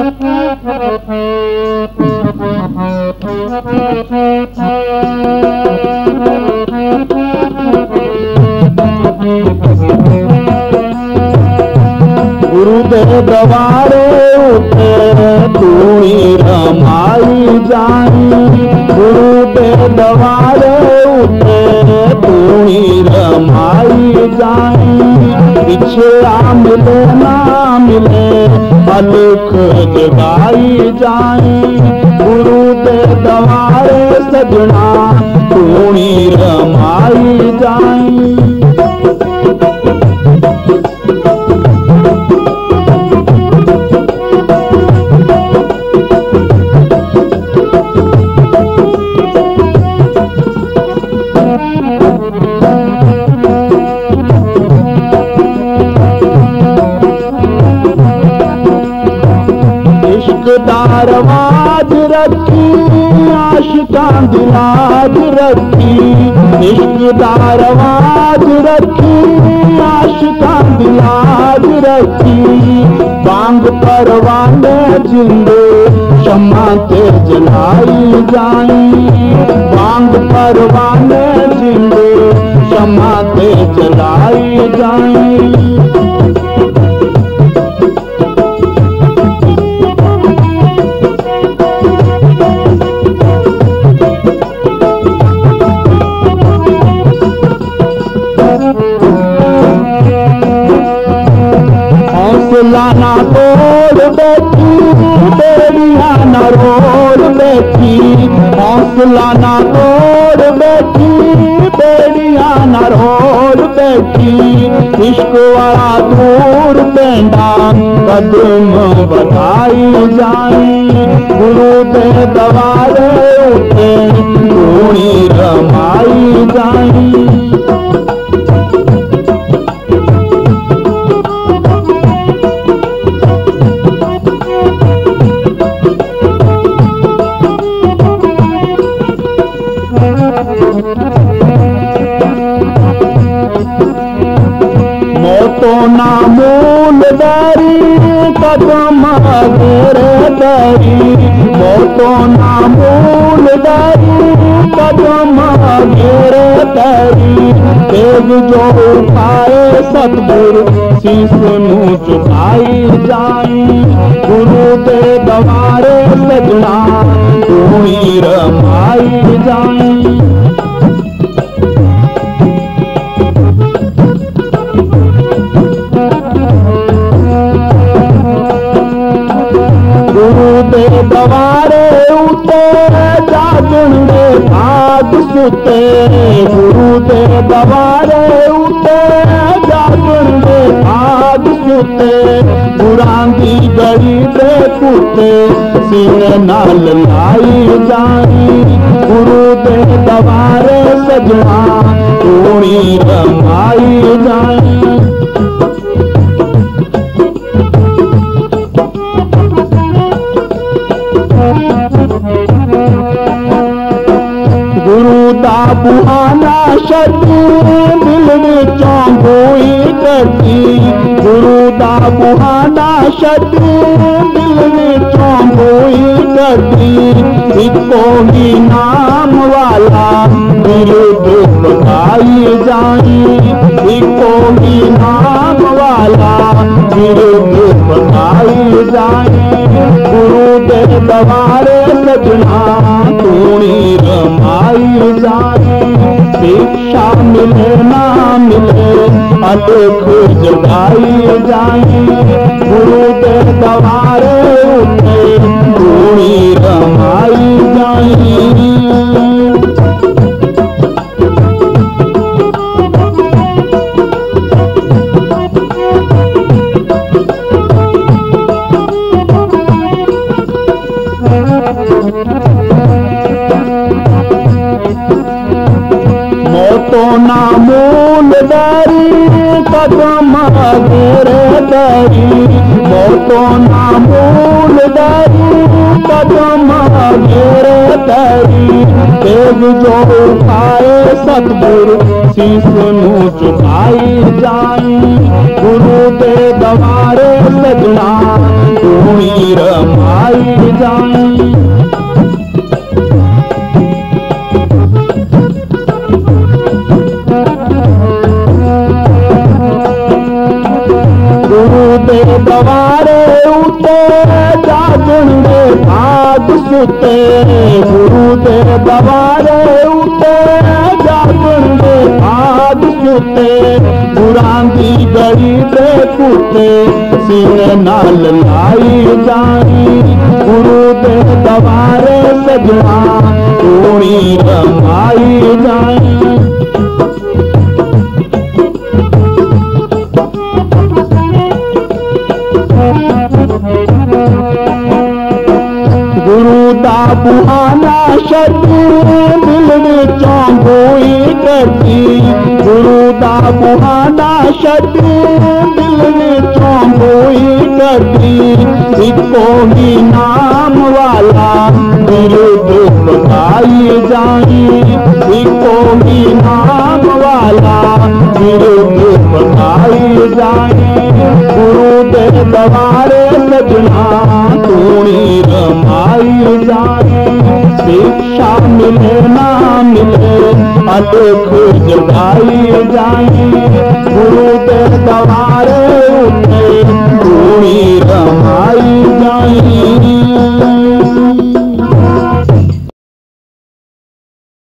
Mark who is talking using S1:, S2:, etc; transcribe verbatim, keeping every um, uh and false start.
S1: गुरुदेव दवारे उठे तूणी रमाई जाई, गुरुदेव दवारे उठे तूणी रमाई जाई। पीछे आ मिले ना मिले अलख जगाई जाई, गुरुदेव दवारे सजना तूणी रमाई जाई। दारवाज रखी आशिकां दी लाज रखी, इश्क दारवाज रखी आशिकां दी लाज रखी। बांग परवाने जिंदे शम्मा ते जलाई जाई, बांग परवाने जिंदे शम्मा ते जलाई जाई। हौसला तोड़ बैठी बेड़िया न रोड़ बैठी, हौसला ना तोड़ बैठी बेड़िया न रोड़ बैठी। इश्क वाला दूर पेंडा कदम बढ़ाई जाई, गुरु दे दवारे उठे तूणी रमाई जाई। मोतो ना मूल दारी कदम घेरे दारी, मोतो ना मूल दारी कदम घेरे दारी। तेज जो उठाए सतगुरु शीस नू झुकाई जाई, गुरु दे दवारे सजना तूणी रमाई जाई। दवारे उते जागण दे भाग सुते, गुरु दे दवारे उते जागण दे भाग सुते। गुरां दी गड़ी दे कुते सीने नाल लाई जाई, गुरु दे दवारे सजना तूणी रमाई जाई। गुरु दा बुहाना छड्डी दिल विचों गोई कड्डी, गुरु दा बुहाना छड्डी दिल विचों गोई कड्डी। इको ही नाम वाला दिल दुखदाई जाई, इको ही नाम वाला दिल दुखदाई जाई। गुरु दे दवारे सजना तूणी रमाई जाई। शिक्षा मिले ना मिले अलख जगाई जाई, गुरु दे दवारे उठे तूणी रमाई जाई। मोतो ना मूल दारी कदम घेरे दारी, मोतो ना मूल दारी कदम घेरे दारी। तेज जो उठाए सतगुरु शीस नू झुकाई जाई, गुरु दे दवारे सजना तूणी रमाई। जाग सुते गुरु दे दवारे उते जागण दे भाग सुते गुरां दी गली दे कुते सीने नाल लाई जाई गुरु दे दवारे सजना तूनी रमाई जाई। गुरु दा बुहाना छड्डी दिल विचों गोई कड्डी गुरु दा बुहाना छड्डी दिल विचों गोई कड्डी इको ही नाम वाला विरुद्ध पकाई जाई इको ही नाम वाला विरुद्ध पकाई जाई गुरु दे दवारे सजना तूनी रमाई जाए शिक्षा मिले ना मिले अलख जगाई जाए गुरु दे दवारे